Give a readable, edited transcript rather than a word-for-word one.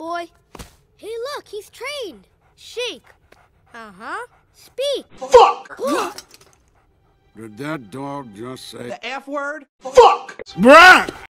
boy. Hey, look, he's trained. Shake. Uh-huh. Speak. Fuck! Did that dog just say The F word? fuck? Bruh!